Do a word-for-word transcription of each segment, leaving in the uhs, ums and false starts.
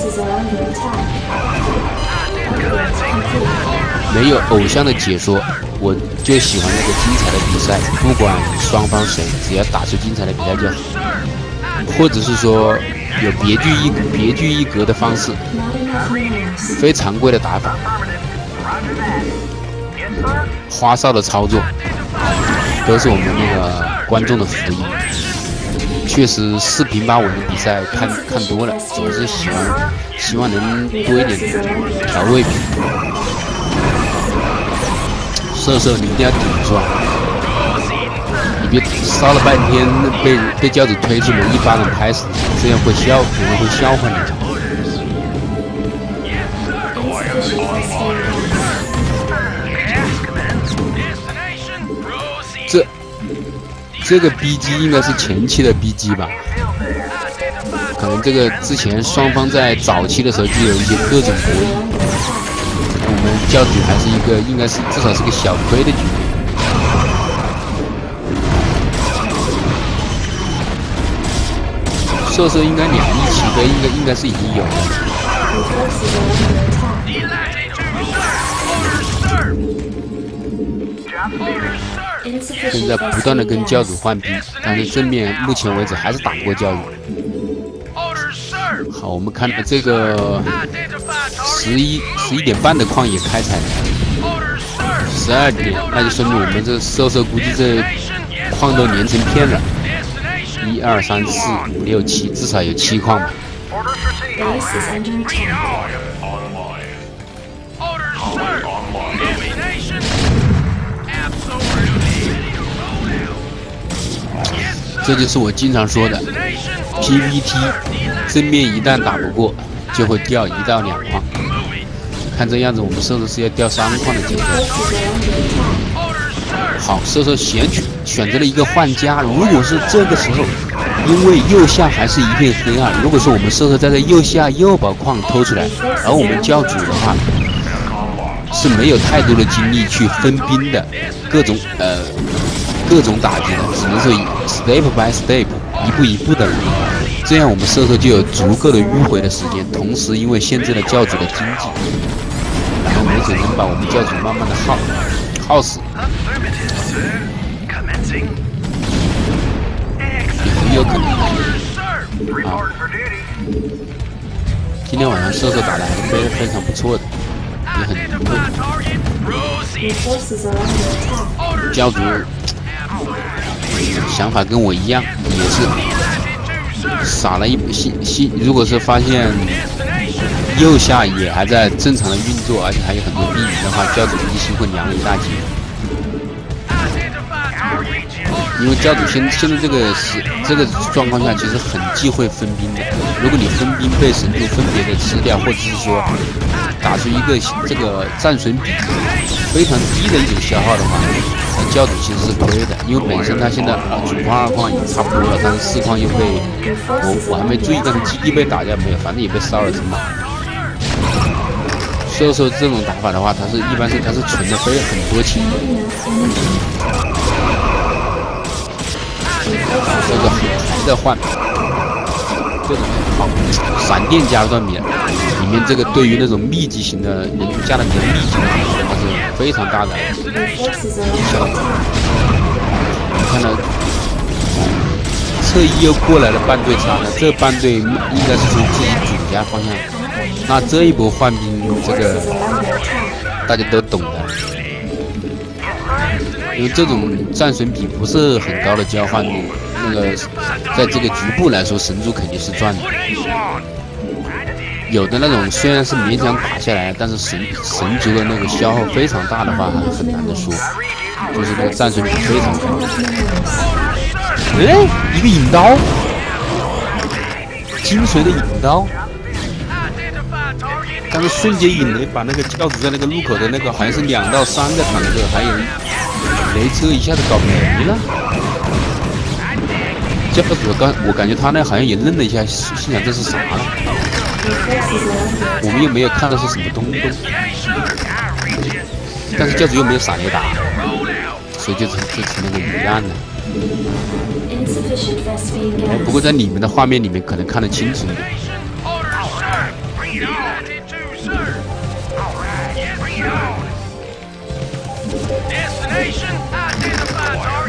没有偶像的解说，我就喜欢那个精彩的比赛，不管双方谁，只要打出精彩的比赛就好。或者是说有别具一别具一格的方式，非常规的打法，花哨的操作，都是我们那个观众的福音。确实，四平八稳的比赛看看多了，总是喜欢希望能多一点调味品。射手，你一定要顶住啊！你别烧了半天被被教主推出门，一巴掌拍死你，这样会笑，可能会笑话你。这这个 B G 应该是前期的 B G 吧？可能这个之前双方在早期的时候就有一些各种博弈。我们教主还是一个，应该是至少是个小亏的局面。射手应该两亿起飞，应该应该是已经有了。现在不断的跟教主换兵，但是正面目前为止还是打不过教主。好，我们看到这个十一十一点半的矿也开采了，十二点，那就说明我们这射手估计这矿都连成片了。一二三四五六七，至少有七矿吧。这就是我经常说的 P V T， 正面一旦打不过，就会掉一到两矿。看这样子，我们射手是要掉三矿的节奏。好，射手选取选择了一个换家。如果是这个时候，因为右下还是一片黑暗，如果说我们射手在这右下又把矿偷出来，而我们教主的话是没有太多的精力去分兵的，各种呃各种打击的，只能说 step by step， 一步一步的来。这样我们射手就有足够的迂回的时间，同时因为限制了教主的经济，然后没准能把我们教主慢慢的耗耗死，也很有可能啊。今天晚上射手打的还是非非常不错的，也很不错。教主想法跟我一样，也是。撒了一新新，如果是发现右下也还在正常的运作，而且还有很多兵营的话，教主一心会凉了一大截。因为教主现现在这个是这个状况下，其实很忌讳分兵的。如果你分兵被神族分别的吃掉，或者是说打出一个这个战损比非常低的一种消耗的话，教主其实是亏的，因为本身他现在啊主矿二矿也差不多了，但是四矿又被我我还没注意，但是基地被打掉没有，反正也被烧了成马。所以说这种打法的话，他是一般是他是存了非很多钱的。这个还在换，这种好闪电加断米，里面这个对于那种密集型的人加的比较密集的，它是非常大的效果。我们看到侧翼又过来了半队差，那这半队应该是从自己主家方向。那这一波换兵，这个大家都懂的。因为这种战损比不是很高的交换，那个在这个局部来说，神族肯定是赚的。有的那种虽然是勉强打下来，但是神神族的那个消耗非常大的话，还很难的说，就是那个战损比非常高。哎，一个引刀，精髓的引刀，但是瞬间引雷把那个教主在那个路口的那个好像是两到三个坦克，还有雷车一下子搞没了。教主刚我感觉他那好像也愣了一下，心想这是啥了？我们又没有看到是什么东东，但是教主又没有撒雷达，所以就成就成那个鱼案了。哎，不过在你们的画面里面可能看得清楚一点。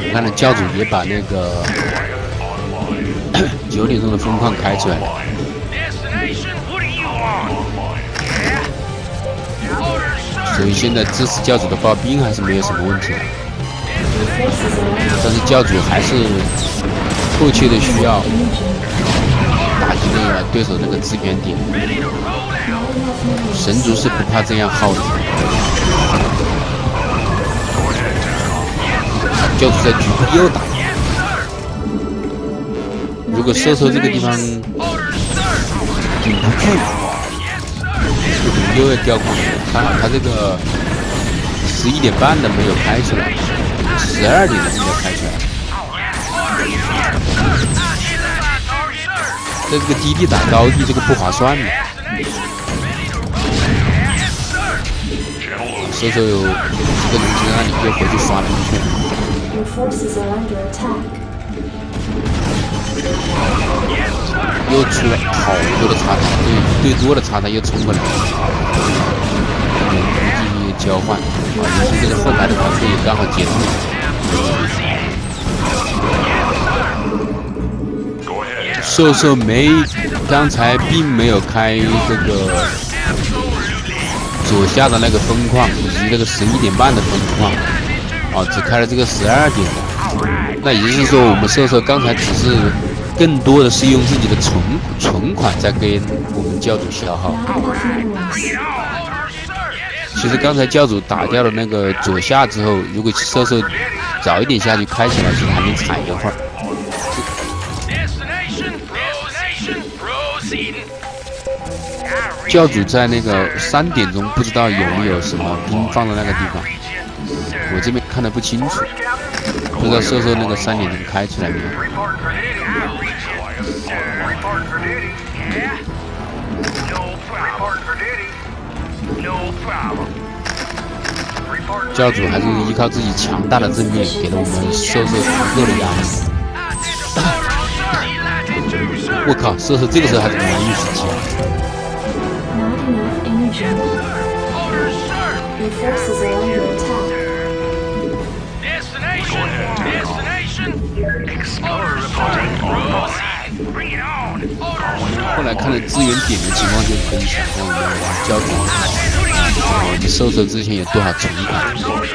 你看呢，教主也把那个九点钟的风矿开出来了。所以现在支持教主的刨冰还是没有什么问题的，但是教主还是迫切的需要打击那个对手那个支援点。神族是不怕这样耗的。教主在局部又打，如果射手这个地方顶不住，又要掉光了。他他这个十一点半的没有开出来，十二点的没有开出来。在这个基地打高地，这个不划算的。射手有几个龙精，让你又回去刷兵去。又出了好多的插塔，对对多的插塔又冲过来，继续交换。啊，尤其这个后排的团队也刚好结束了。兽兽没刚才并没有开这个左下的那个风矿以及那个十一点半的风矿，啊，只开了这个十二点的。那也就是说，我们兽兽刚才只是更多的是用自己的存存款在跟我们教主消耗。其实刚才教主打掉了那个左下之后，如果兽兽早一点下去开起来，其实还能踩一会儿。教主在那个三点钟不知道有没有什么兵放在那个地方，我这边看得不清楚，不知道兽兽那个三点钟开出来没有。教主还是依靠自己强大的正面，给了我们兽兽足够的压力。我靠，兽兽这个时候还怎么玩玉石机啊？后来看了资源点的情况，就可以想象我们玩教主，我们兽兽之前有多少存款。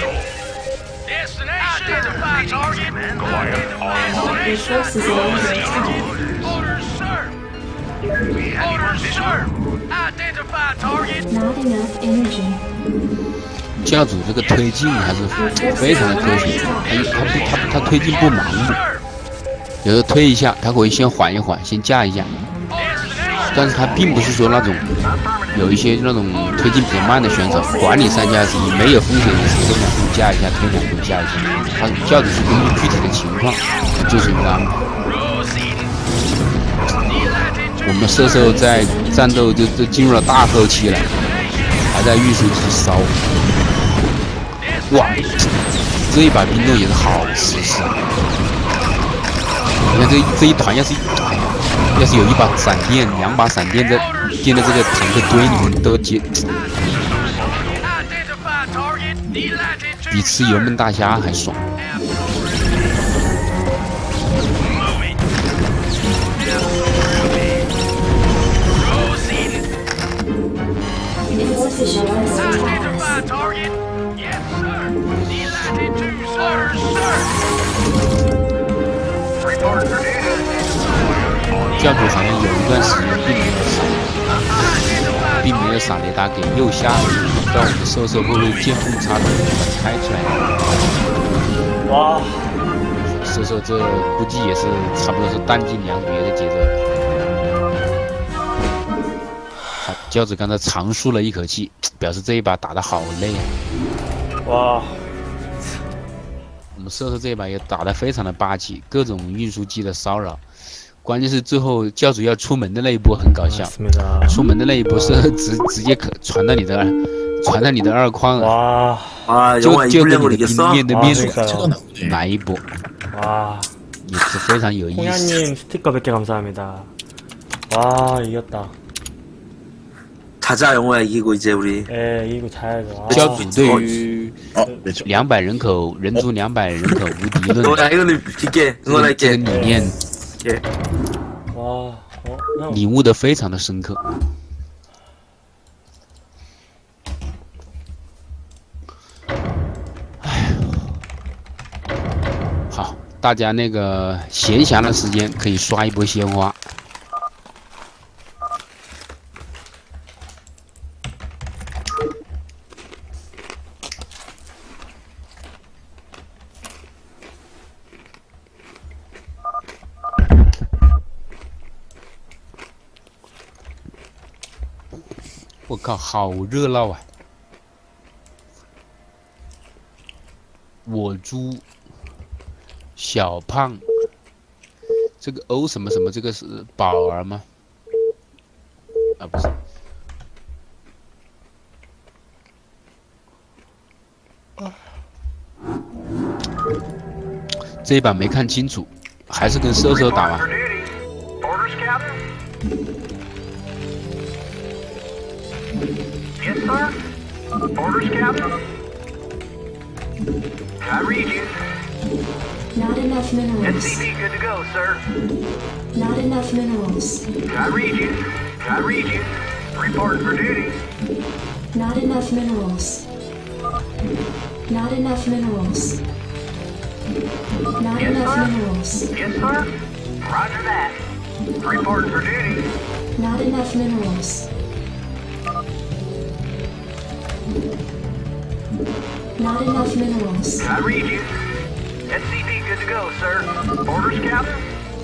教主这个推进还是非常的科学，他他不他他推进不盲目，有时候推一下，他会先缓一缓，先架一下，但是他并不是说那种有一些那种推进比较慢的选手，管你三加十一，没有风险的时候，推两步架一下，推两步架一下，他教主是根据具体的情况做出一个安排。我们射手在战斗就就进入了大后期了，还在运输机烧。哇，这一把冰冻也是好吃势啊！你看这这一团，要是要是有一把闪电，两把闪电在电在这个坦克堆里面，都接比吃油焖大虾还爽。教主好像有一段时间并没有撒，并没有撒雷达给右下，让我们兽兽会不会见缝插针把它开出来？哇！兽兽这估计也是差不多是弹尽粮绝的节奏。好，教主刚才长舒了一口气，表示这一把打得好累啊！哇！我们兽兽这一把也打得非常的霸气，各种运输机的骚扰。关键是最后教主要出门的那一波很搞笑，出门的那一波是直直接可传到你的传到你的二矿了，哇！就就跟你的兵面对面来一波，哇！也是非常有意思。홍야님 스티커 백 개 감사합니다. 와 이겼다. 타자 영어야 이기고 이제 우리. 예, 이거 잘해줘. 教主对于两百人口人族两百人口无敌论 너야 이거는 깊게 这个 응원할게. 理念 예. 와, 어, 형. 领悟的非常的深刻。哎，好，大家那个闲暇的时间可以刷一波鲜花。我靠，好热闹啊！我猪，小胖，这个欧什么什么，这个是宝儿吗？啊，不是。这一把没看清楚，还是跟射手打吧。 Yes, sir. Orders, Captain. I read you. Not enough N minerals. C P, good to go, sir. Not enough minerals. I read you. I read you. Reporting for duty. Not enough minerals. Not enough minerals. Not Yes, enough sir. minerals. Yes, sir. Roger that. Reporting for duty. Not enough minerals. Not enough minerals. I read you. N C P, good to go, sir. Orders, Captain.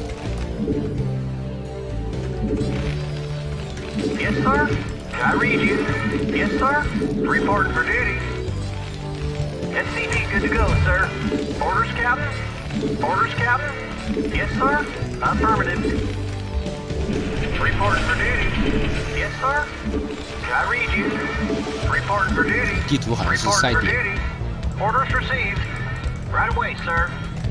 Yes, sir. I read you. Yes, sir. Reporting for duty. N C P, good to go, sir. Orders, Captain. Orders, Captain. Yes, sir. Affirmative. Reporting for duty. Yes, sir. I read you. Reporting for duty. 地图好像是 Reporting 赛 for 点。 duty. Orders received. Right away, sir.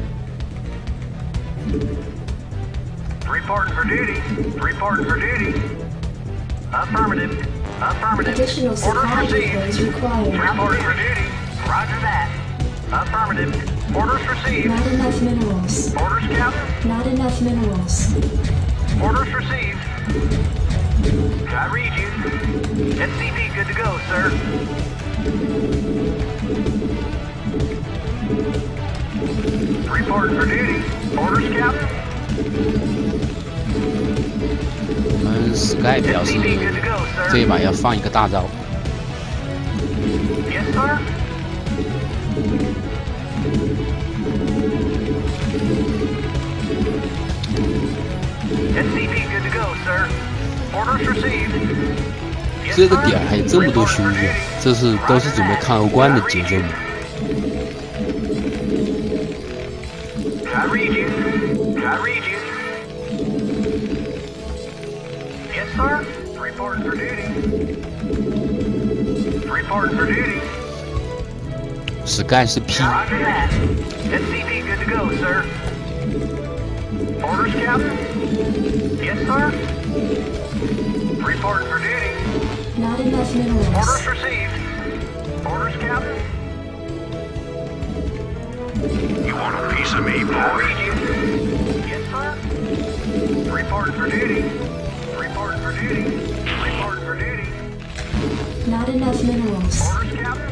Reporting for duty. Reporting for duty. Affirmative. Affirmative. Additional Orders supply received. depots required. Reporting for duty. Roger that. Affirmative. Orders received. Not enough minerals. Orders, Captain. Not enough minerals. Orders received. I read you. N C P, good to go, sir. Reporting for duty. Orders, Captain. 我们 Sky 表 N 示 C P, good to go, 这 sir. 一把要放一个大招。 Yes, sir. N C P, good to go, sir. Orders received. Yes, 这个 sir. 点儿还有这么多兄 Reporting 弟 for， 这是都是准备看欧冠的节奏嘛？ I read you. I read you. Yes, sir. Reporting for duty. Reporting for duty. Sky 是 P， Roger that. N C P, good to go, sir. Orders, Captain. Yes, sir. Reporting for duty. Not enough minerals. Orders received. Orders, Captain. You want a piece of me, I boy? read you. Yes, sir. Reporting for duty. Reporting for duty. Reporting for duty. Not enough minerals. Orders, Captain.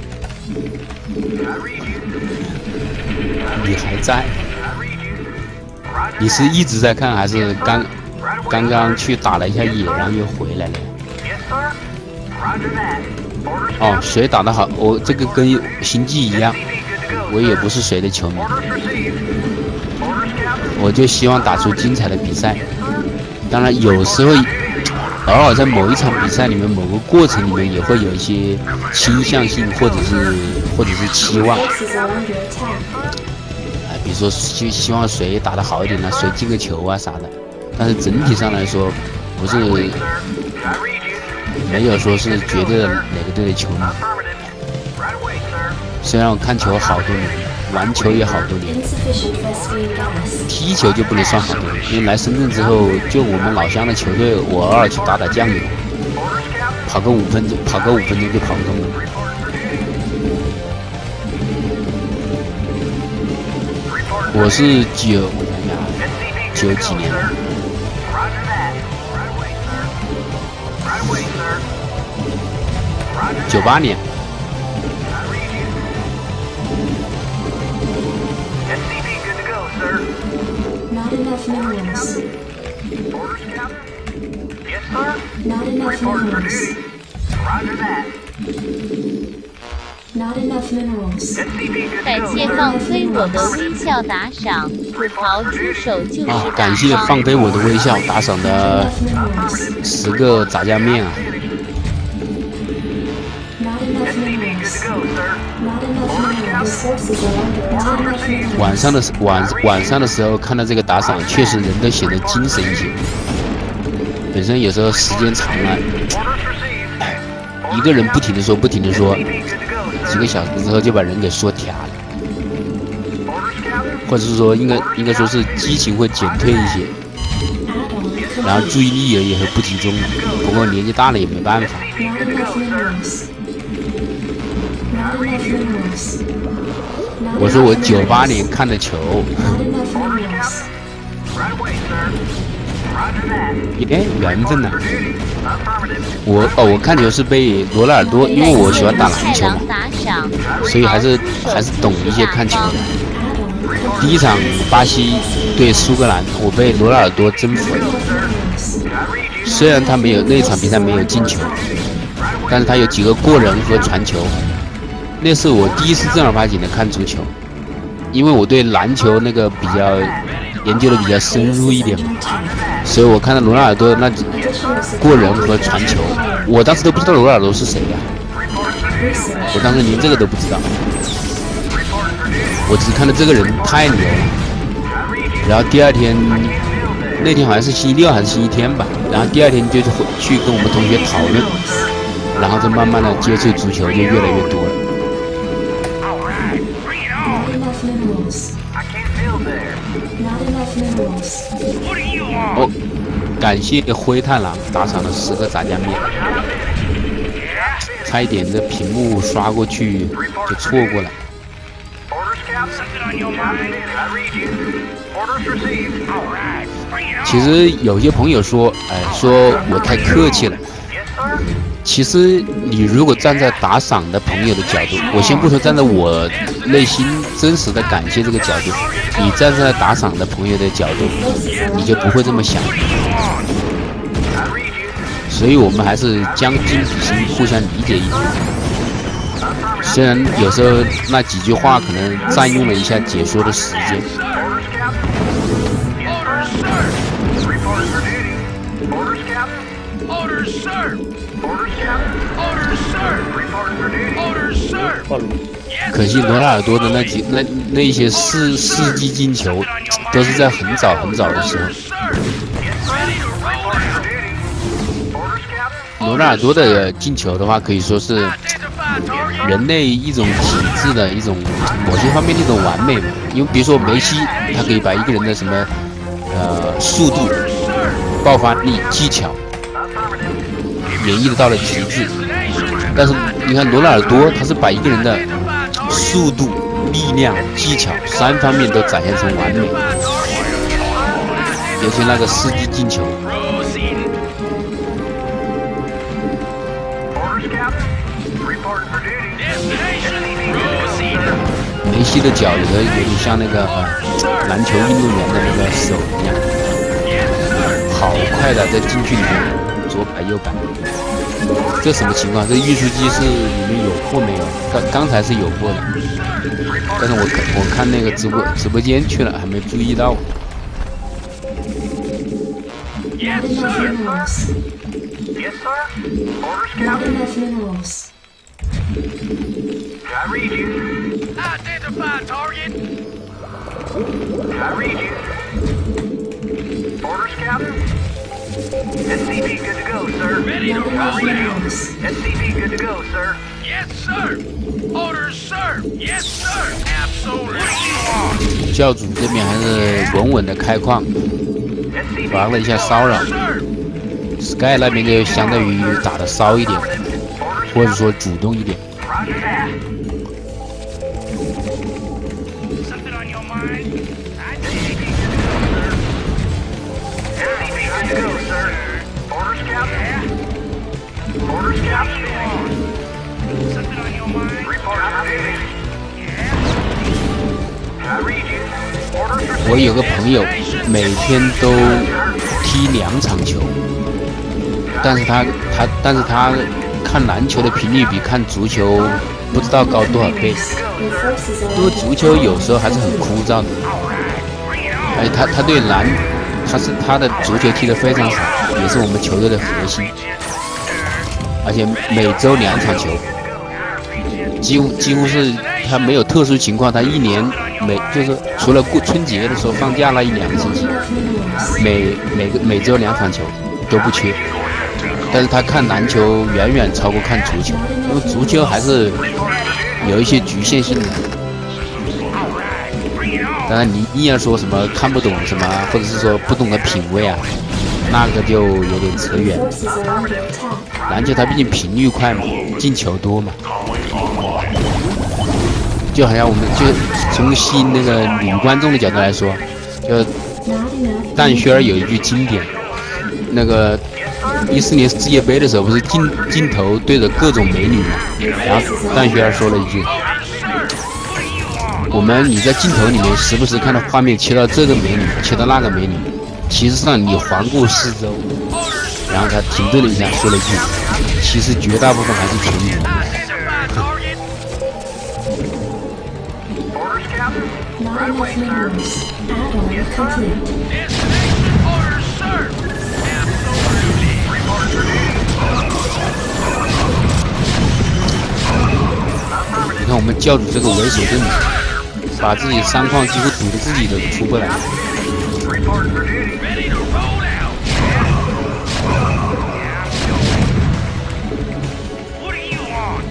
I read you. 你还在？ I read you. Roger 你是 that. 一直在看，还是 Yes, sir. 刚 Right away, 刚刚 sir. 去打了一下野，然后又回来了？ Yes, sir. Roger that. Orders, 哦， Captain. 谁打得好？我这个跟星际一样， N C P, good to go, 我也 sir. 不是谁的球迷， Orders received. Orders, Captain. 我就希望打出精彩的比赛。 Yes, sir. 当然，有时候偶尔在某一场比赛里面，某个过程里面也会有一些倾向性，或者是或者是期望， Bases are under attack. 啊，比如说希希望谁打得好一点呢、谁进个球啊啥的。但是整体上来说，不是 Sir. I read you. 没有说是绝对的哪个队的球迷。 Affirmative. Right away, sir. 虽然我看球好多年，玩球也好多年， Insufficient phosphine gas. 踢球就不能算好多年，因为来深圳之后，就我们老乡的球队，我偶尔去打打酱油， Orders, Captain. 跑个五分钟，跑个五分钟就跑不动了。我是九，我想想啊，九几年，九八年。 Not enough minerals. Orders, Captain? Yes, sir. Not enough Report for minerals. duty. Roger that. Not enough minerals. S C P good 感 to go, 谢 sir. 放飞我的微笑打赏，土豪出手就是啊， 打感谢赏。 放飞我的微笑打赏 Not 的 enough minerals. 十个炸酱面啊！ Not enough S C P good minerals. to go, sir. Not enough minerals. Resources are under. Not enough minerals. 晚上的时晚晚上的时候看到这个打赏，确实人都显得精神一些。本身有时候时间长了， Orders received. 一个人不停的说，不停的说， S C P good to go, 几 sir. 个小时之后就把人给说哑了， Orders, Captain. 或者是说应该应该说是激情会减退一些， Add-on 然后 complete. 注意力也也会不集中了。不过年纪大了也没办法。 Not enough minerals. Not enough minerals. Not 我说我 enough 九八 minerals. 年看的球， Not enough minerals. Right away, sir. Roger that. 哎，缘分呐、 For duty. Affirmative. 我哦，我看球是被罗纳尔多，因为我喜欢打篮球嘛， 太郎打赏， 所以还是还是懂一些看球的。 Add-on 第一场巴西对苏格兰，我被罗纳尔多征服了。 minerals. I read you. 虽然他没有那场比赛没有进球，但是他有几个过人和传球。那是我第一次正儿八经的看足球，因为我对篮球那个比较研究的比较深入一点嘛，所以我看到罗纳尔多那几过人和传球，我当时都不知道罗纳尔多是谁呀、我当时连这个都不知道，我只看到这个人太牛了。然后第二天，那天好像是星期六还是星期天吧，然后第二天就是回去跟我们同学讨论，然后就慢慢的接触足球就越来越多了。 Not enough minerals. I can't build there. Not enough minerals. 哦，感谢灰太狼打赏了十个炸酱面，差一点这屏幕刷过去就错过了。 Orders, Captain. Captain, I read you. Orders received. All right. Bring it on. 其实有些朋友说，哎，说我太客气了。 Yes, sir. 其实你如果站在打赏的朋友的角度，我先不说站在我内心真实的感谢这个角度，你站在打赏的朋友的角度，你就不会这么想。 I read you. 所以我们还是将心比心，互相理解一下。虽然有时候那几句话可能占用了一下解说的时间。 Orders, Captain. Orders, sir. Orders, sir. Orders, sir. Orders, Captain. Orders, Captain. Report for duty. Orders, sir. 暴露。 可惜罗纳尔多的那几那那一些世世纪进球，都是在很早很早的时候。 Orders, sir. Yes, sir. Report for duty. Orders, Captain. 罗纳尔多的进球的话，可以说是 Identify target. 人类一种体质的一种某些方面的一种完美嘛。因为比如说梅西，他可以把一个人的什么呃速度、爆发力、技巧 Affirmative. 演绎的到了极致。但是你看罗纳尔多，他是把一个人的速度、力量、技巧三方面都展现成完美，尤其那个世纪进球。 Orders, Captain. Report for duty. Destination. Proceed. 梅西的脚有的有点像那个呃篮球运动员的那个手一样，好快的在禁区里面左摆右摆。这什么情况？这运输机是里面有货没有？刚刚才是有货的，但是我看我看那个直播直播间去了，还没注意到。 Not enough minerals. Yes, sir. Orders, Not Captain. enough minerals. I read you. Identify target. I read you. Orders, Captain. S C P good to go, sir. Ready to Not enough roll out. minerals. S C P good to go, sir. Yes, sir. Orders, sir. Yes, sir. Absolutely. 教主这边还是稳稳的开矿， S C P 玩了一下骚扰， Sir. Sky 那边就相当于打的骚一点，或者说主动一点。 Something on your mind? I dig. Good to go, sir. Orders, Captain. Orders, Captain. Something on your mind? Report for duty. I read you. Orders for 我有个朋友每天都踢两场球，但是他他但是他看篮球的频率比看足球不知道高多少倍。 Your forces are 因为 under 足球有时候还是很枯燥的，而且他他对篮，他是他的足球踢得非常好，也是我们球队的核心，而且每周两场球，几乎几乎是他没有特殊情况，他一年每就是除了过春节的时候放假那一两个星期， minerals. 每每个每周两场球都不缺，但是他看篮球远远超过看足球，因为足球还是有一些局限性的。当然，你硬要说什么看不懂什么，或者是说不懂得品味啊，那个就有点扯远。 Forces are under attack. 篮球它毕竟频率快嘛，进球多嘛，就好像我们就从吸引那个女观众的角度来说，就 Not enough. 蛋轩儿有一句经典，那个一四年世界杯的时候，不是镜镜头对着各种美女嘛，然后蛋轩儿说了一句：“我们你在镜头里面时不时看到画面切到这个美女，切到那个美女，其实上你环顾四周。”然后他停顿了一下，说了一句：“其实绝大部分还是全女。” Orders, Captain. Not enough minerals. Add-on complete. Orders, sir. Absolutely. Report for duty. 你看我们教主这个为首盾，把自己三矿几乎堵得自己都出不来。 Report for duty. Ready to roll out. What do you want?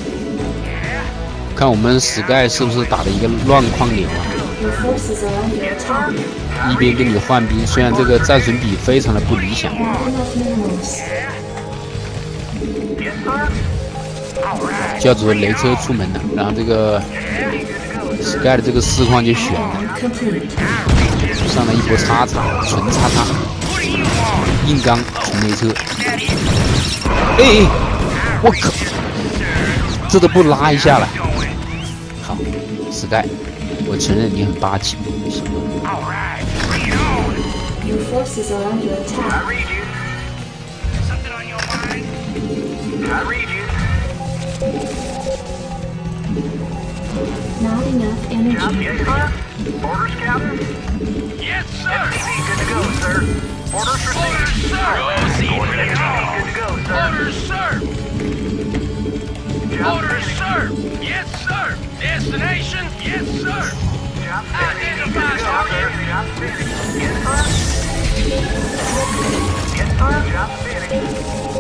看我们 Sky 是不是打了一个乱矿流啊？ Your forces are under attack. 一边跟你换兵，虽然这个战损比非常的不理想， Not enough minerals. Yes, sir. 教主雷车出门了，然后这个 Sky 的这个四矿就悬了， Complete. 上了一波叉叉，纯叉叉，硬刚重雷车。哎，我靠，这都不拉一下了。好 ，Sky，我承认你很霸气，行吗？ Your forces are under I attack. read you. Something on your mind? I read you. Not enough Yes, energy. sir. Orders, Captain. Yes, sir. S C P, good to go, sir. Orders Orders, received. sir. Proceed with S C P, it. good to go, sir. Orders, sir. Job Orders, finished. sir. Yes, sir. Destination? Yes, sir. Job finished. Identify Good to go, sir. target. Job finished. Yes, sir. Yes, sir. Job finished.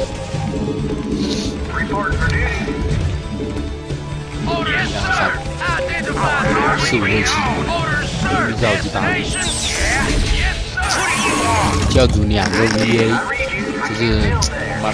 Report for duty. Orders, sir. Identify target. 四五六七， Orders, sir. 照击打 Destination? Yeah. Yes, sir. What do you want? 教主两个 V A， I read you. 就是妈，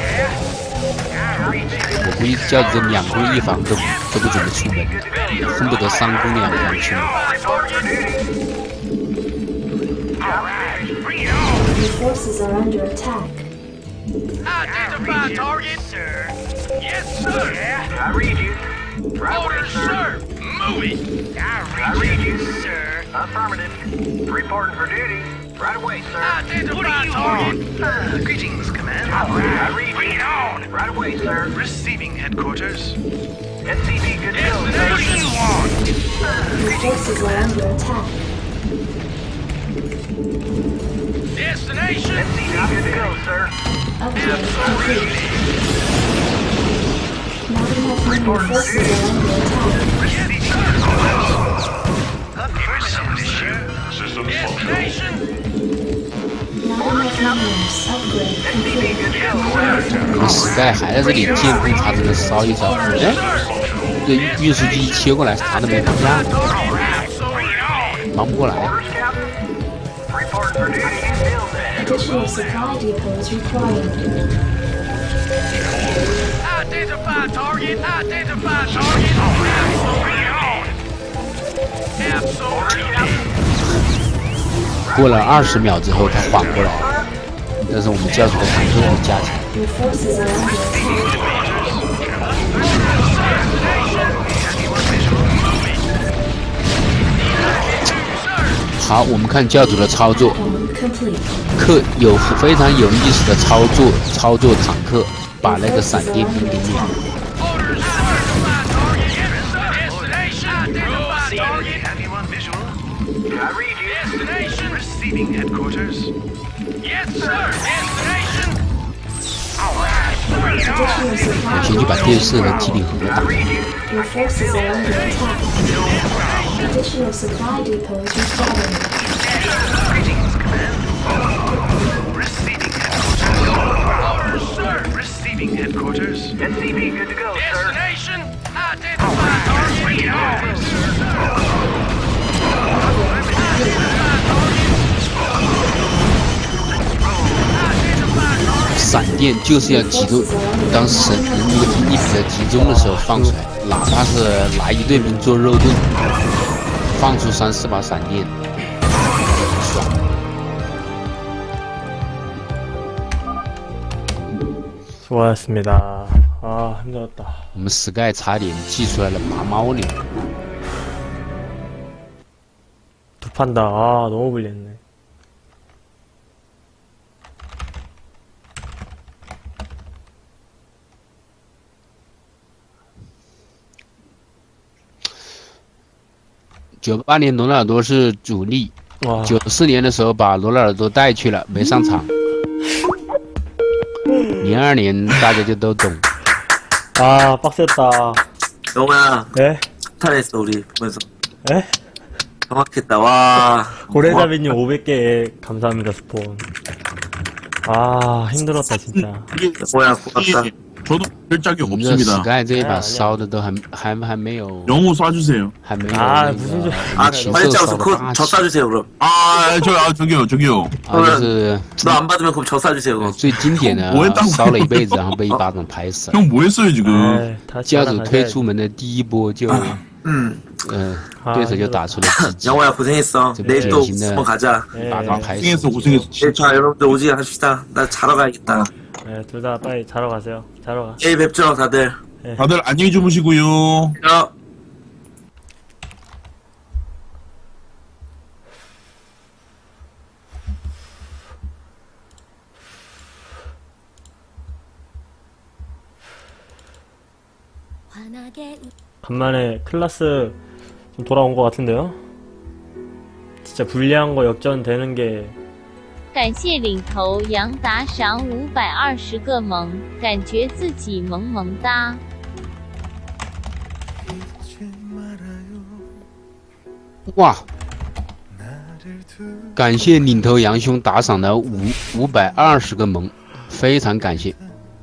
我估计教主这两攻一防都都不怎么出门，恨不得三攻两防出门。 Report for duty. All right. Bring it on. Your forces are under attack. Identify target, sir. Yes, sir. Yeah. I read you. Right away, Orders, sir. sir. Move it. I read you. sir. Affirmative. Reporting for duty. Right away, sir. Identify target. Uh, greetings, Command. I read Bring you. it on. Right away, sir. Receiving headquarters. S C P, good to go, What do sir. you want? Your forces are under attack. Destination? S C P, good to go, sir. Upgrade complete. Not enough mineral forces are under attack. Receiving headquarters. Affirmative, sir. Destination? Not enough minerals. Upgrade S C P, complete. good to go, sir. 我们 Sky 还在这里见缝插针的烧一烧，哎，这运输机一切过来，啥都没放下， Bring it on. 忙不过来。 Orders, Captain. Reporting for duty. Building. Additional supply depots required. Identify target. Identify target. Absolutely on. Absolutely. 过了二十秒之后，他缓过来了，但是我们教主的坦克又加强。 Your forces are under attack. 好，我们看教主的操作， Complete. 克有非常有意思的操作，操作坦克把那个闪电兵给灭。 Heavy one visual. I read you. Destination. Receiving headquarters. Yes, sir. Destination. Additional supply 先去把电视和机顶盒打。 Your forces are under attack. Additional supply depots required. Greetings, command. Receiving headquarters. Orders, sir. Receiving headquarters. S C V good to go, sir. Destination. Identify target. 闪电就是要集中，当神那个兵力比较集中的时候放出来，哪怕是拿一队兵做肉盾，放出三四把闪电，爽。 수고하셨습니다. 아 힘들었다. 我们 Sky 差点寄出来了马猫牛。 두 판다. 아 너무 불리했네. 九八年罗纳尔多是主力， 와 九四年的时候把罗纳尔多带去了，没上场。零二年大家就都懂。 아 빡셌다. 영호야, 네? 탈했어 우리 보면서. 에? 정확했다. 와. 고래잡이님 오백 개 감사합니다 스폰. 아 힘들었다 진짜. 영호야 고맙다. 저도 별 적이 我们的 없습니다. Sky 这一把 아니야, 아니야. 烧的都还还还没有， 영호 쏴주세요. 还没有 아 那 무슨 个 소리. 아, 禽 빨리 兽 짜서 烧的 그거 霸 저 气。 쏴주세요 그럼. 아, 저, 아, 저기요, 저기요. 啊，就是 너 안 받으면 그럼 저 쏴주세요 呃 그럼. 最经典的我也当烧了一辈子，然后被一巴掌拍死了。 형 뭐 했어요, 지금? 에이, 다시 教主 하나 推 가져야지. 出门的第一波就， 응. 呃， 아 对手就打出了几击， 영호야 고생했어. 좀 내일 또 대신에- 한번 가자. 예, 把他拍死。 고생했어, 고생했어. 네, 자 여러분들 오지 합시다. 나 자러 가야겠다. 네, 둘 다 빨리 자러 가세요. 자러 가. 내일 뵙죠 다들. 다들 안녕히 주무시고요. 야. 간만에 클라스 좀 돌아온 것 같은데요? 진짜 불리한 거 역전되는 게 感谢领头羊打赏五百二十个萌，感觉自己萌萌哒。 哇！感谢领头羊兄打赏的五五百二十个萌，非常感谢。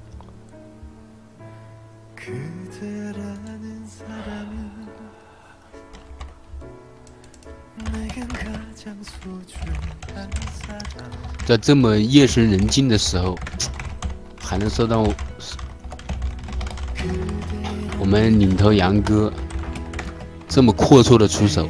在这么夜深人静的时候，还能收到我们领头羊哥这么阔绰的出手，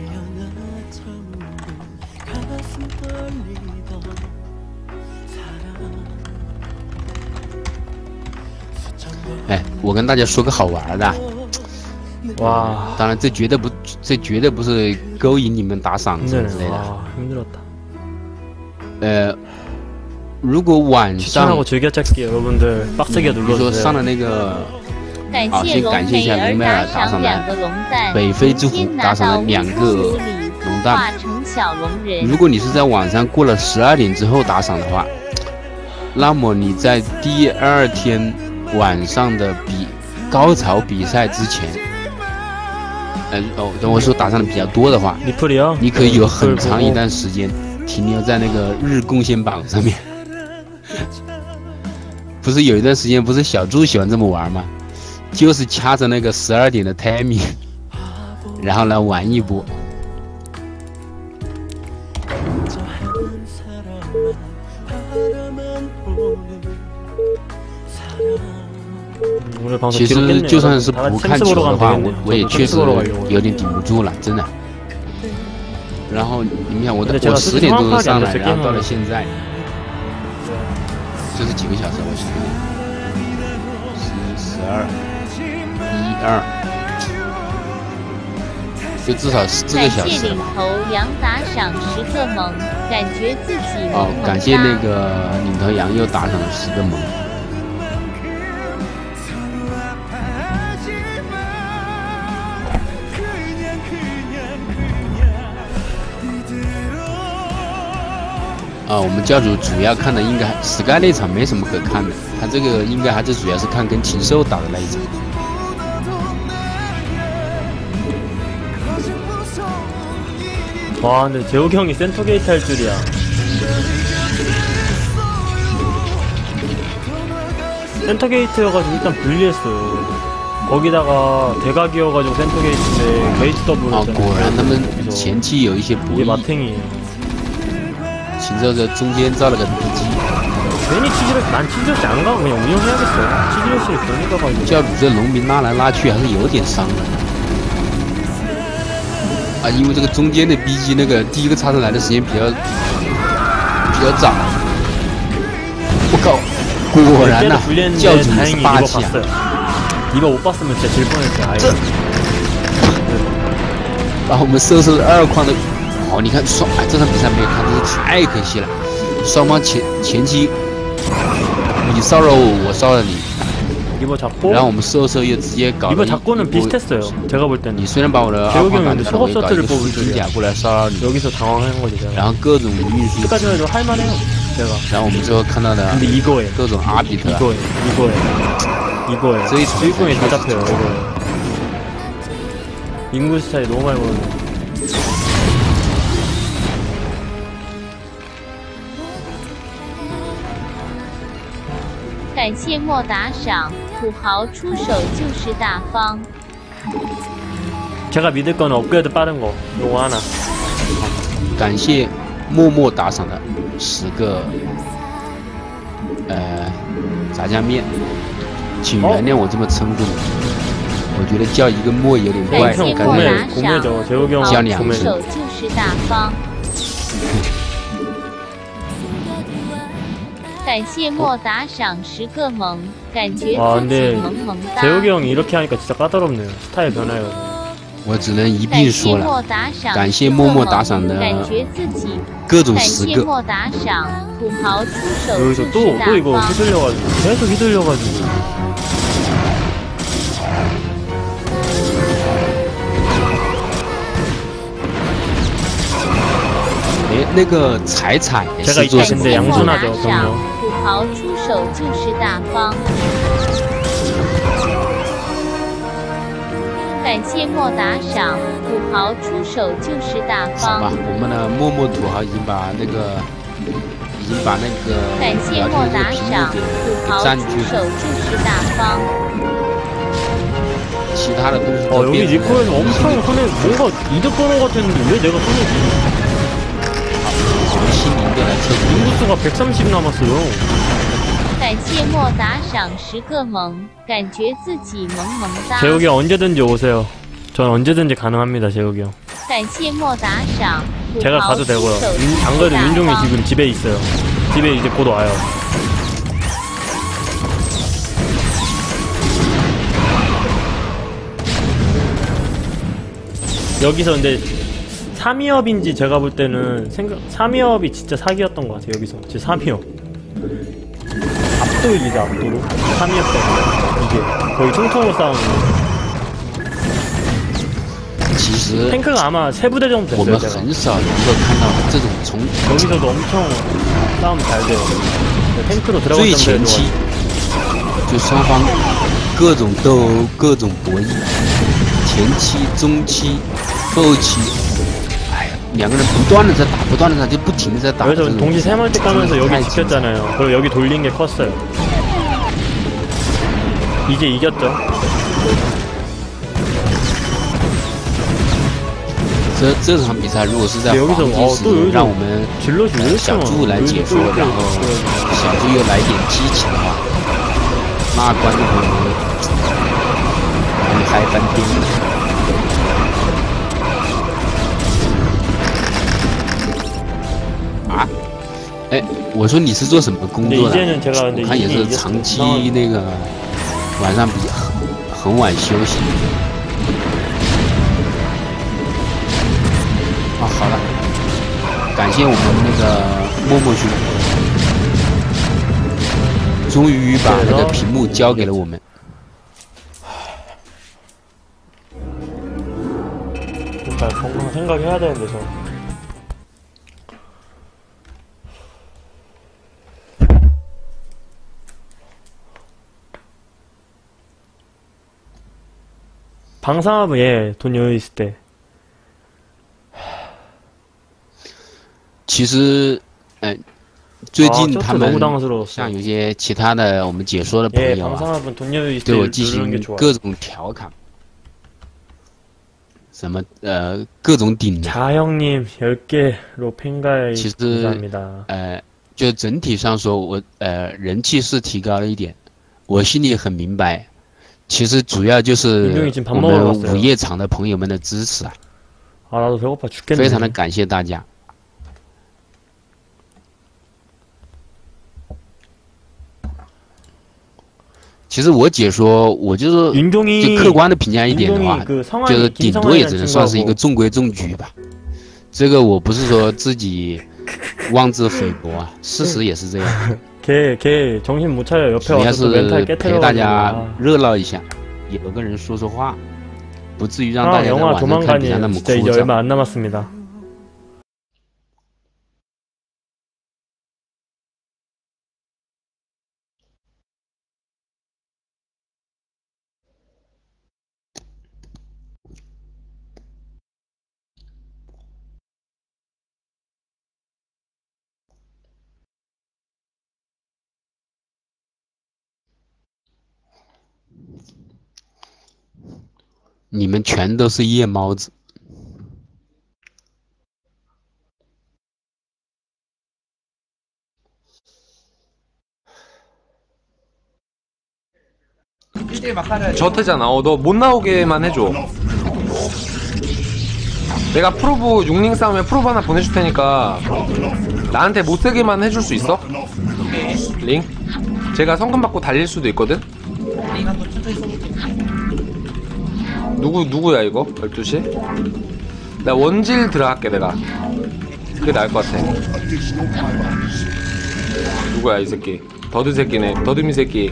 哎，我跟大家说个好玩的， 와 当然这绝对不，这绝对不是勾引你们打赏什么 힘드네. 之类的。 와 힘들었다. 呃，如果晚上 추천하고 즐겨찾기 여러분들 빡세게 比如说上 눌러주세요. 了那个感好先谢龙感谢一下梅儿龙梅尔打打赏的两个龙蛋， 北非之虎先拿打赏了到两个乌苏里龙蛋化成小龙人。 如果你是在晚上过了十二点之后打赏的话，那么你在第二天晚上的比高潮比赛之前，呃哦，等我说打赏的比较多的话， 리플이요? 你可以有很 리플 长一 보고 段时间停留在那个日贡献榜上面。不是有一段时间不是小猪喜欢这么玩吗？就是掐着那个十二点的 timing， 然后来玩一波。 저 한 사람만 오늘 방송 其 기록 实 깼네요. 就算是 다 같이 不看 챔스 球 보러 的 가면 话，我 되겠네요. 我也 저도 确 챔스 实 보러 가려고. 有点顶不住了，真的。然后你看我的 근데 제가 我十点钟 정확하게 上来， 안 했을 然后到了 게임은 现在，这是几个小时？我想想，十、十二、一二，就至少四个感小时了谢领吧。 头羊打赏十个萌，感觉自己萌哦， 萌感谢那哒。 个领头羊又打赏了十个萌。啊，我们教主主要看的应该 Sky 那场没什么可看的，他这个应该还是主要是看跟禽兽打的那一场。 와 근데 재욱이 형이 센터 게이트 할 줄이야. 센터 게이트여가지고 일단 분리했어요. 거기다가 대각이어가지고 센터 게이트인데 게이트 더블. 啊，果然他们前期有一些博 이게 弈， 마탱이에요. 禽兽在中间造了个突击。 괜히 치즈를 난 치즈러시 안 가고 그냥 운영해야겠어. 치즈러시 괜히 가가지고. 教主这农民拉来拉去还是有点伤的。 啊，因为这个中间的 B G 那个第一个插上来的时间比较比较早。我靠，果然呐、啊，教主也是霸气啊！ 이거 못 봤으면 진짜 질 뻔했어요. 아예. 把我们收拾二矿的，哦，你看双，哎，这场比赛没有看，真是太可惜了。双方前前期你骚扰我，我骚扰你， 이거 잡고 然后我们收收又直接搞了 이거 一 잡고는 一波 비슷했어요. 제가 볼 때는. 你虽然把我的二 재욱이 矿 형이 打 근데 掉了，我 속옷 也搞一 셔틀을 个 뽑을 虚假 줄이야. 过来骚扰你， 여기서 당황한 거지 제가. 然后各种无运输， 끝까지만 해도 할만해요. 제가. 然后我们最后看到的 근데 이거에 各种阿比特， 이거에 이거에 이거에 저기 저- 주인공이 다 잡혀요. 이거에. 인구 스타일 너무 많이 보는. 感谢莫打赏，土豪出手就是大方。 제가 믿을 건 업그레이드 빠른 거. 요거 하나. 感谢默默打赏的十个呃炸酱面，请原谅我这么称呼你，我觉得叫一个默有点怪， 感谢感觉莫打 공매죠 赏， 재욱이 土 형 豪 양 出 지 手就是大方。感谢莫打赏十个萌，感觉 와 自己 근데 萌萌哒。 재욱이 형이 이렇게 하니까 진짜 까다롭네요. 스타일 변화해가지고. 我只能一感并说了， 谢莫打赏， 感谢默默打赏的感觉自己。 各种感十个， 谢莫打赏，土豪出手就 여기서 是 또, 大 또 이거 方。 휘둘려가지고. 계속 휘둘려가지고. 哎，那个彩彩 제가 是做 이따 什么 근데 感谢莫 양손하죠 打 그럼요. 赏，土豪出手就是大方。感谢莫打赏，土豪出手就是大好吧方。， 我们的默默土豪已经把那个已经把那个感谢聊莫打天的屏幕赏， 给土给豪占据了， 出手就是大方。 其他的东西 어 都 여기 变成 리코에서 了 엄청 손에 뭔가 이득 보는 것 같았는데 왜 내가 손해지? 我们新民队来测试。 인구수가 백삼십 남았어요. 感谢莫打赏十个萌，感觉自己萌萌哒。 재욱이 형 언제든지 오세요. 전 언제든지 가능합니다, 재욱이 형. 感谢莫打赏，土 제가 豪 가도 出 되고요. 手 윈- 就 안 是 그래도 大 윤종이 方。 지금 집에 있어요. 집에 이제 곧 와요. 여기서 근데 삼 위업인지 제가 볼 때는 생각 삼 위업이 진짜 사기였던 것 같아요. 여기서 진짜 삼 위업 압도일이다 압도로 삼 위업 때문에 이게 거의 통통으로 싸우는 거. 其实 탱크가 아마 세 부대 정도 我 됐어요. 们 제가. 很少能够看到这种从 여기서도 엄청 싸움 잘 돼요. 탱크로 最 들어갔던 前 데도 期就双方各种斗殴、各种博弈，前期、中期、后期，哎呀，两个人不断的在打，不断的在就不停的在打。 여기서 동시 세 멀티 까면서 여기 太精彩 지켰잖아요. 그리고 여기 돌린 게 컸어요. 이제 이겼죠. 这这场比赛如果是在 여기서 黄金 어 时 또 间， 여기서 让我们 질럿이 왜 呃 이렇게 小 많아? 猪来解 여기서 说， 또 이렇게 然后小猪又来点激情的话，那观众朋友们你嗨翻天了！啊？哎，我说你是做什么工作的？我看也是长期那个晚上比很很晚休息。啊，好了，感谢我们那个默默兄，终于把那个屏幕交给了我们。 일단 건강 생각해야 되는데 저. 방상하면 예, 돈 여유 있을 때. 其实，呃，最近他们像有些其他的我们解说的朋友啊，对我进行各种调侃。 什么呃各种顶的。 자형님 열 개로 팬가입 其实 감사합니다. 呃，就整体上说，我呃人气是提高了一点，我心里很明白，其实主要就是我们午夜场的朋友们的支持啊。 아 나도 배고파 죽겠네. 非常的感谢大家。 其实我解说，我就是就客观的评价一点的话，就是顶多也只能算是一个中规中矩吧。这个我不是说自己妄自菲薄啊，事实也是这样。 걔걔 정신 못 차려 옆에 主要是陪大家热闹一下，有个人说说话，不至于让大家在晚上看比赛那么枯燥。 얼마 안 남았습니다. 음. 你们全都是夜猫子。 저트잖아. 어, 너 못 나오게만 해줘. 내가 프로브 육 링 싸움에 프로브 하나 보내줄 테니까 나한테 못 쓰게만 해줄 수 있어? 링? 제가 성금 받고 달릴 수도 있거든? 누구, 누구야 이거? 열두 시? 나 원질 들어갈게 내가. 그게 나을 것 같아. 누구야 이 새끼? 더드 새끼네. 더드미 새끼.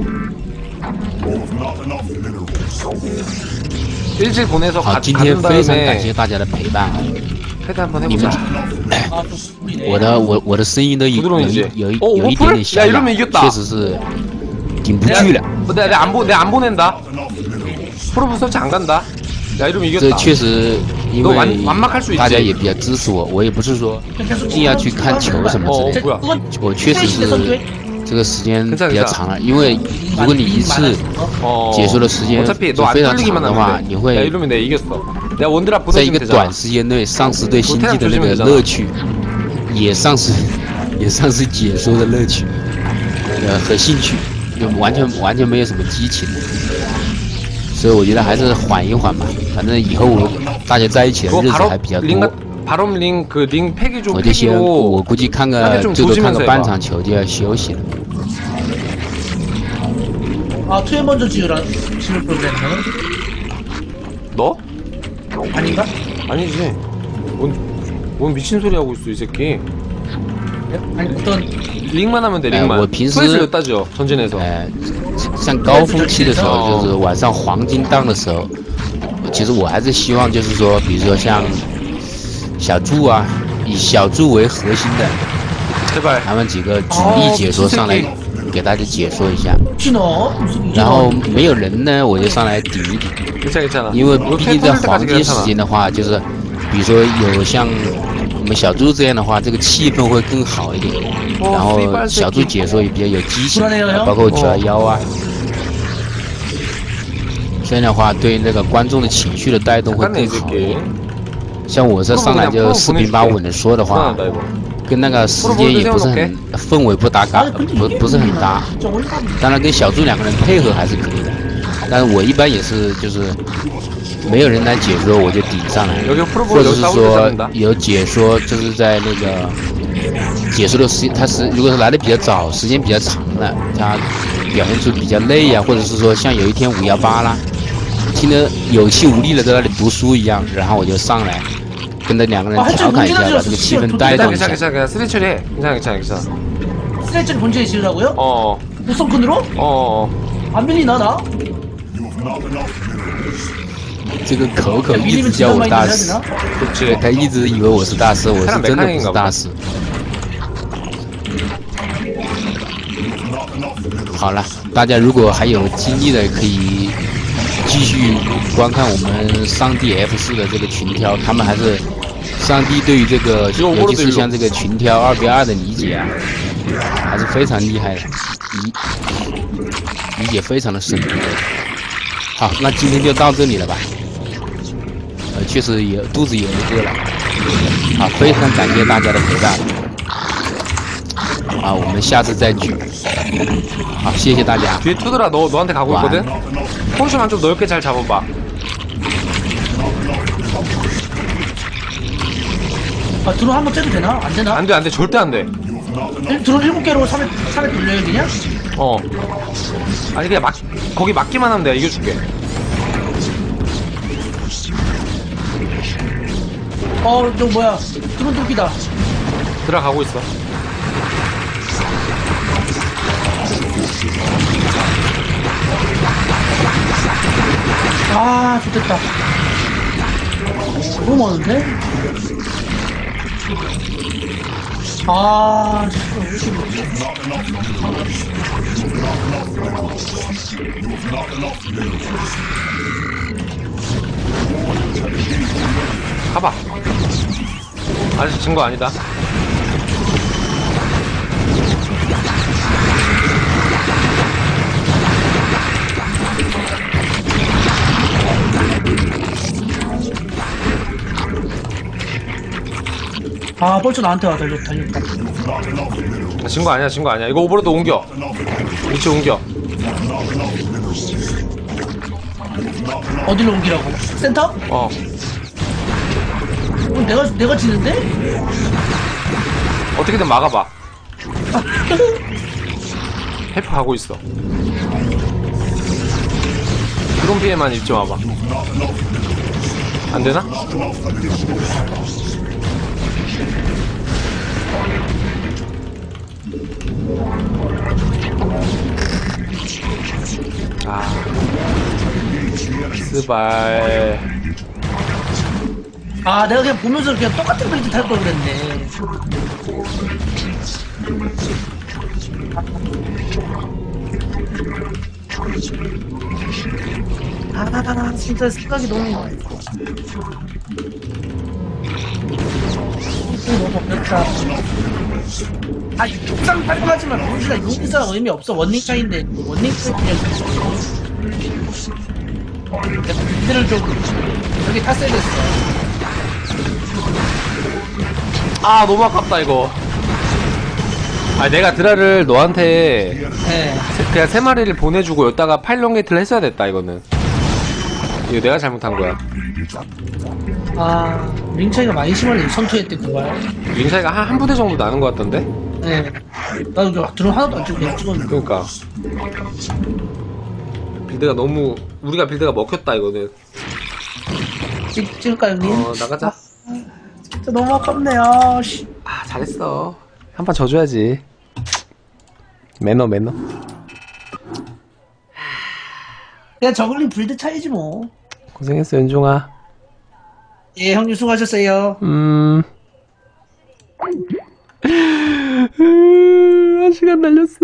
일질 보내서 가, 가는 다음에 패드 한번 해보자. 我的我我的声音都有有有有一点点小哑，确实是顶不住了。 내가 내가 안 보 내가 안 보낸다. 프로브 설치 안 간다. 야 이러면 이겼다. 这确实，因为大家也比较支持我，我也不是说硬要去看球什么之类的。我确实是这个时间比较长了，因为如果你一次解说的时间就非常长的话，你会在一个短时间内丧失对星际的那个乐趣，也丧失也丧失解说的乐趣，呃和兴趣，就完全完全没有什么激情。 所以我觉得还是缓一缓吧，反正以后大家在一起的日子还比较多。我就先，我估计看个最多看个半场球就要休息了。 아, 투에 먼저 지으라. 지을 프로그램은? 너? 아닌가? 아니지. 뭔, 뭔 미친 소리 하고 있어 이 새끼. 아니 어떤 링만 하면 돼 링만. 我平时 따죠 전진에서. 呃，像高峰期的时候，就是晚上黄金档的时候，其实我还是希望就是说，比如说像小柱啊，以小柱为核心的，他们几个主力解说上来给大家解说一下。然后没有人呢，我就上来顶一顶。因为毕竟在黄金时间的话，就是比如说有像我们小猪这样的话，这个气氛会更好一点。然后小猪解说也比较有激情，包括九二幺啊。 这样的话，对那个观众的情绪的带动会更好一点。像我这上来就四平八稳的说的话，跟那个时间也不是很氛围不搭嘎，不不是很搭。当然跟小猪两个人配合还是可以的。 但是我一般也是就是没有人来解说我就顶上来， 여기 프로보 或者是 여기서 说 잡는다. 有解说就是在那个解说的时间，他是如果是来的比较早，时间比较长了，他表现出比较累呀、啊，或者是说像有一天五幺八啦，听得有气无力了，在那里读书一样，然后我就上来跟着两个人调侃一下，把这个气氛带动一下。 괜찮아 괜찮아 쓰리 처리해. 괜찮아 괜찮아 괜찮아. 스트레이트를 본체에 지으라고요? 어. 무성큰으로? 어. 안 밀리나 나? 这个口口一直叫我大师，对他一直以为我是大师，我是真的不是大师。好了，大家如果还有精力的，可以继续观看我们上帝 F 四的这个群挑，他们还是上帝对于这个，尤其是像这个群挑二比二的理解啊，还是非常厉害的，理理解非常的深。好，那今天就到这里了吧？呃，确实也肚子也饿了。好，非常感谢大家的陪伴。啊，我们下次再聚。好，谢谢大家。 뒤에 투드라 너 너한테 가고 있거든. 포지션만 좀 넓게 잘 잡아봐. 아 드론 한번 째도 되나? 안 되나? 안돼 안돼 절대 안돼. 드론 일곱 개로 삼 회 삼 회 돌려요 그냥? 어. 아니 그냥 막 거기 맞기만 하면 내가 이겨줄게. 어, 저 뭐야? 드론 뚫기다. 들어가고 있어. 아, 좋겠다. 너무 많은데? 아, 가봐. 아직 진 거 아니다. 아, 벌써 나한테 와, 달렸, 달렸다. 진 거 아니야, 진 거 아니야. 이거 오버로드 옮겨. 위치 옮겨. 어디로 옮기라고? 센터? 어. 그럼 내가, 내가 지는데? 어떻게든 막아봐. 헬프 가고 있어. 드론 피해만 입지 마봐. 안 되나? 아, 스발. 아, 내가 그냥 보면서 그냥 똑같은 빌드 탈 걸 그랬네. 아, 진짜 생각이 너무 너무 어렵다. 아, 육상 깔끔하지만 우리가 용기사랑 의미 없어. 원닝 차인데 원닝 차이면 이들을 좀 여기 탔어야 됐어. 아, 너무 아깝다 이거. 아, 내가 드라를 너한테 네. 그냥 세 마리를 보내주고 여기다가 파일럿 게이트를 했어야 됐다 이거는. 이거 내가 잘못한 거야. 아, 링 차이가 많이 심하네. 선투회 때 그거야. 링 차이가 한, 한 부대 정도 나는 것 같던데? 네. 나도 드론 하나도 안 찍고 그냥 찍었는데. 그러니까 빌드가 너무 우리가 빌드가 먹혔다 이거는. 찍, 찍을까 형님? 어, 나가자. 아, 진짜 너무 아깝네요. 씨. 아, 잘했어. 한 판 져줘야지. 매너 매너. 그냥 저글링 빌드 차이지 뭐. 고생했어 연종아. 예, 형님 수고하셨어요. 음. 한 시간 날렸어.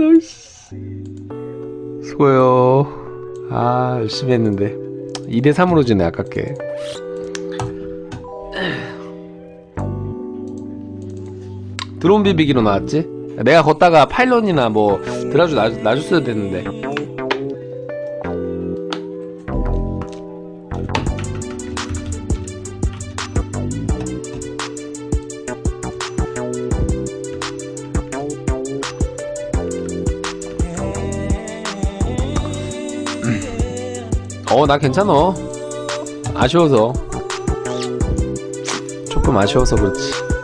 수고요. 아, 열심히 했는데 이 대 삼으로 지네 아깝게. 드론 비비기로 나왔지? 내가 걷다가 파일럿이나 뭐 드라주 놔- 놔줬어야 됐는데. 어, 나 괜찮어. 아쉬워서. 조금 아쉬워서 그렇지.